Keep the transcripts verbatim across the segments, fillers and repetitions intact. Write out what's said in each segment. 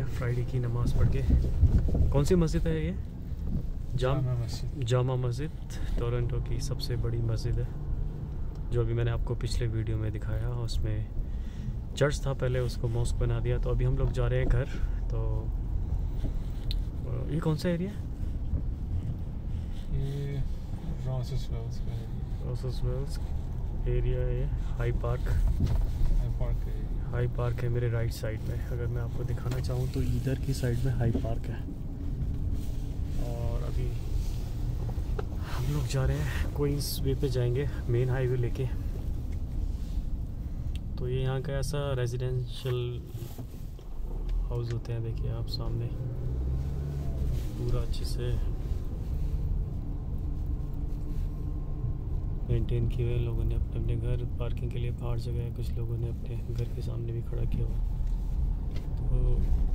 Friday की नमाज़ पढ़ के। कौन सी मस्जिद है ये? जाम जामा मस्जिद टोरंटो की सबसे बड़ी मस्जिद है, जो अभी मैंने आपको पिछले वीडियो में दिखाया। उसमें चर्च था पहले, उसको मॉस्क बना दिया। तो अभी हम लोग जा रहे हैं घर। तो ये कौन सा एरिया है? ये रॉसेसवेल्स का रॉसेसवेल्स एरिया है। हाई पार्क हाई पार्क है। हाई पार्क है मेरे राइट साइड में। अगर मैं आपको दिखाना चाहूँ तो इधर की साइड में हाई पार्क है। और अभी हम लोग जा रहे हैं क्वींस वे पे जाएंगे, मेन हाईवे लेके। तो ये यहाँ का ऐसा रेजिडेंशियल हाउस होते हैं, देखिए आप सामने पूरा अच्छे से मेंटेन किए हुए लोगों ने। अपने अपने घर पार्किंग के लिए बाहर जगह है, कुछ लोगों ने अपने घर के सामने भी खड़ा किया हुआ। तो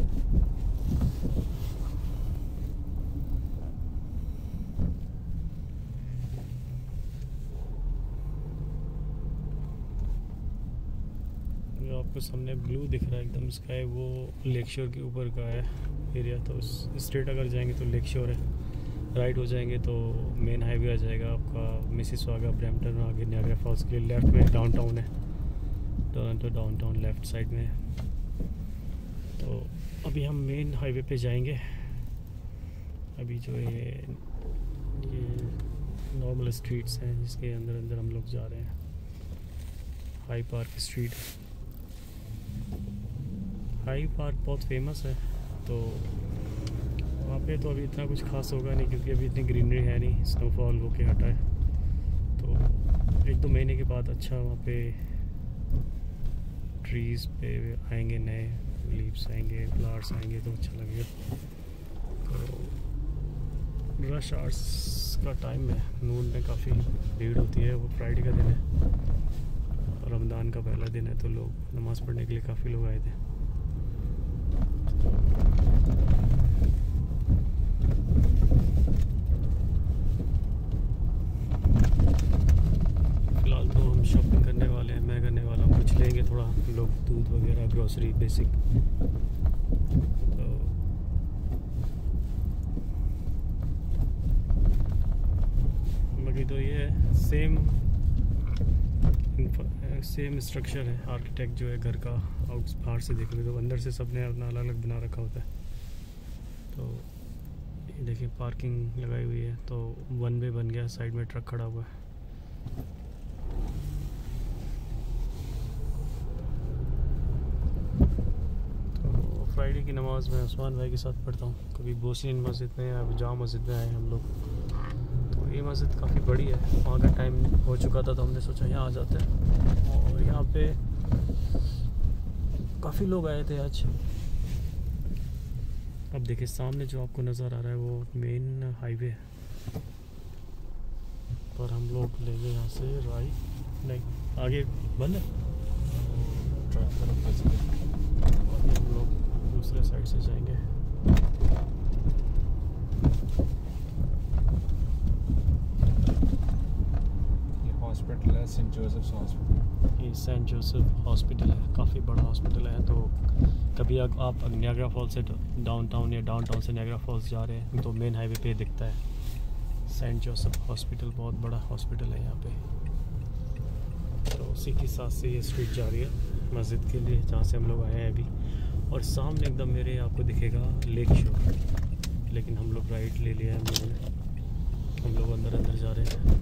जो आपको सामने ब्लू दिख रहा है एकदम स्काई, वो लेक शोर के ऊपर का है एरिया। तो स्ट्रेट अगर जाएंगे तो लेक शोर है, राइट हो जाएंगे तो मेन हाईवे आ जाएगा आपका मिसिसॉगा ब्रैम्पटन। आगे नियाग्रा फॉल्स के लिए लेफ़्ट में डाउनटाउन है, टोरंटो डाउनटाउन लेफ़्ट साइड में है। तो अभी हम मेन हाईवे पे जाएंगे। अभी जो ये ये नॉर्मल स्ट्रीट्स हैं जिसके अंदर अंदर हम लोग जा रहे हैं। High Park street, High Park बहुत फेमस है। तो वहाँ पे तो अभी इतना कुछ खास होगा नहीं, क्योंकि अभी इतनी ग्रीनरी है नहीं, स्नोफॉल होके हटा है। तो एक दो महीने के बाद अच्छा वहाँ पे ट्रीज़ पे आएंगे, नए लीव्स आएंगे, फ्लावर्स आएंगे, तो अच्छा लगेगा। तो रश आवर्स का टाइम है, नून में काफ़ी भीड़ होती है। वो फ्राइडे का दिन है, रमज़ान का पहला दिन है, तो लोग नमाज़ पढ़ने के लिए काफ़ी लोग आए थे। फिलहाल तो हम शॉपिंग करने वाले हैं, मैं करने वाला हूँ। कुछ लेंगे थोड़ा लोग, दूध वगैरह, ग्रोसरी बेसिक। तो बाकी तो ये सेम सेम स्ट्रक्चर है। आर्किटेक्ट जो है घर का आउट बाहर से देखेंगे तो अंदर से सबने अपना अलग अलग बना रखा होता है। तो ये देखिए पार्किंग लगाई हुई है, तो वन वे बन गया, साइड में ट्रक खड़ा हुआ है। तो फ्राइडे की नमाज़ मैं उस्मान भाई के साथ पढ़ता हूँ। कभी बोसिन मस्जिद में या जामा मस्जिद में आए हम लोग। तो ये मस्जिद काफ़ी बड़ी है, वहाँ का टाइम हो चुका था तो हमने सोचा यहाँ आ जाते हैं। और यहाँ पे काफ़ी लोग आए थे आज। अब देखिए सामने जो आपको नज़र आ रहा है वो मेन हाईवे है, पर हम लोग लेंगे यहाँ से राइट। नहीं, आगे बंद है, हम लोग दूसरे साइड से जाएंगे। हॉस्पिटल है सेंट जोसेफ हॉस्पिटल। ये सेंट जोसेफ हॉस्पिटल है, काफ़ी बड़ा हॉस्पिटल है। तो कभी अगर आप नियाग्रा फॉल्स से डाउनटाउन या डाउनटाउन से नियाग्रा फॉल्स जा रहे हैं तो मेन हाईवे पे दिखता है सेंट जोसेफ हॉस्पिटल। बहुत बड़ा हॉस्पिटल है यहाँ पे। तो उसी के साथ से ये स्ट्रीट जा रही है मस्जिद के लिए, जहाँ से हम लोग आए हैं अभी। और सामने एकदम मेरे आपको दिखेगा लेक शोर, लेकिन हम लोग राइट ले लिया है हम लोगों ने। हम लोग अंदर अंदर जा रहे हैं।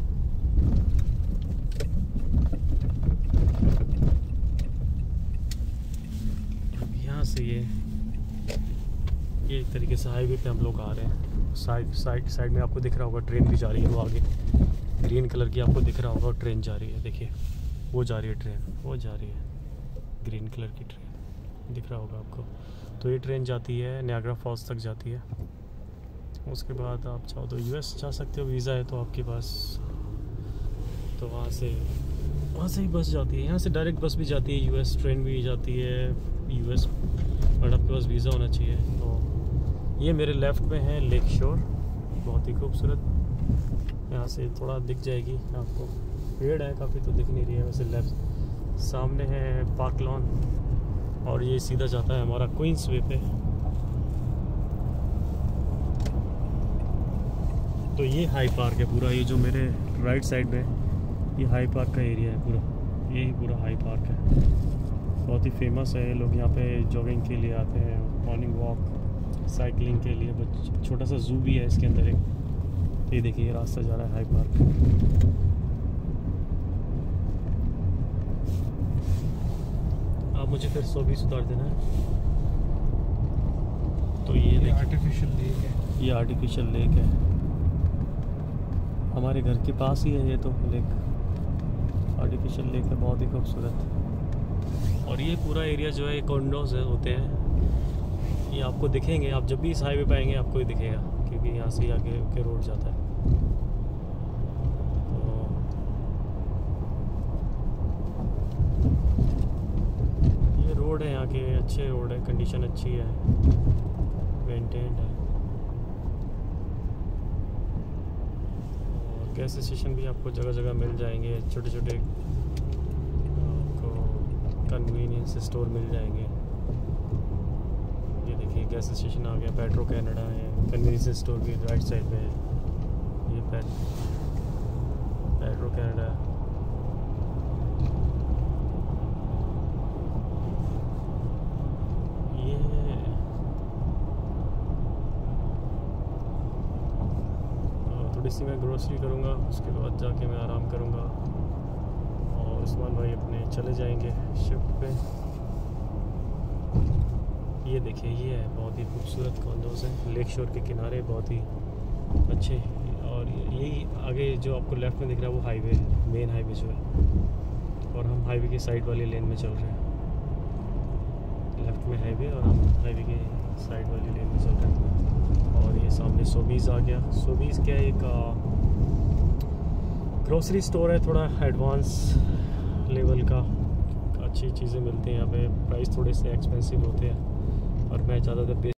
यहाँ से ये ये एक तरीके से हाईवे पे हम लोग आ रहे हैं। साइड साइड साइड में आपको दिख रहा होगा ट्रेन भी जा रही है, वो आगे ग्रीन कलर की आपको दिख रहा होगा ट्रेन जा रही है। देखिए वो जा रही है ट्रेन, वो जा रही है ग्रीन कलर की ट्रेन, दिख रहा होगा आपको। तो ये ट्रेन जाती है नियाग्रा फॉल्स तक जाती है। उसके बाद आप चाहो तो यूएस जा सकते हो, वीज़ा है तो आपके पास। तो वहाँ से वहाँ से ही बस जाती है, यहाँ से डायरेक्ट बस भी जाती है यूएस, ट्रेन भी जाती है यूएस, बट आपके पास वीज़ा होना चाहिए। तो ये मेरे लेफ़्ट में है लेक शोर, बहुत ही खूबसूरत। यहाँ से थोड़ा दिख जाएगी आपको, पेड़ है काफ़ी तो दिख नहीं रही है वैसे। लेफ्ट सामने है पार्क लॉन, और ये सीधा जाता है हमारा क्वींस वे पे। तो ये हाई पार्क है पूरा, ये जो मेरे राइट साइड में ये हाई पार्क का एरिया है पूरा, यही पूरा हाई पार्क है। बहुत ही फेमस है, लोग यहाँ पे जॉगिंग के लिए आते हैं, मॉर्निंग वॉक, साइकिलिंग के लिए। बट छोटा सा जू भी है इसके अंदर एक। ये देखिए ये रास्ता जा रहा है हाई पार्क। आप मुझे फिर सौ बीस उतार देना है। तो ये देखिए आर्टिफिशियल लेक है, ये आर्टिफिशियल लेक है, हमारे घर के पास ही है ये तो लेक। आर्टिफिशियल लेक है, बहुत ही खूबसूरत। और ये पूरा एरिया जो है कॉन्डोज होते हैं, ये आपको दिखेंगे। आप जब भी इस हाईवे पे आएंगे आपको ही दिखेगा, क्योंकि यहाँ से आगे के रोड जाता है। तो ये रोड है यहाँ के, अच्छे रोड है, कंडीशन अच्छी है, मेंटेन्ड है। और गैस स्टेशन भी आपको जगह जगह मिल जाएंगे, छोटे छोटे कन्वीनियंस स्टोर मिल जाएंगे। ये देखिए गैस स्टेशन आ गया, पेट्रो कैनेडा है, कन्वीनियंस स्टोर भी राइट साइड में है। ये पेट पेट्रो कैनेडा है। ये थोड़ी सी मैं ग्रोसरी करूँगा, उसके बाद जाके मैं आराम करूँगा और उस्मान भाई अपने चले जाएंगे शिफ्ट पे। ये देखिए ये है बहुत ही खूबसूरत कॉन्डोज है लेक शोर के किनारे, बहुत ही अच्छे। और यही आगे जो आपको लेफ्ट में दिख रहा है वो हाईवे है, मेन हाईवे जो है। और हम हाईवे के साइड वाली लेन में चल रहे हैं। लेफ्ट में हाईवे और हम हाईवे के साइड वाली लेन में चल रहे हैं। और ये सामने सोबीज़ आ गया। सोबीज़ क्या है, एक ग्रोसरी स्टोर है, थोड़ा एडवांस लेवल का, अच्छी चीज़ें मिलती हैं यहाँ पे। प्राइस थोड़े से एक्सपेंसिव होते हैं और मैं ज़्यादातर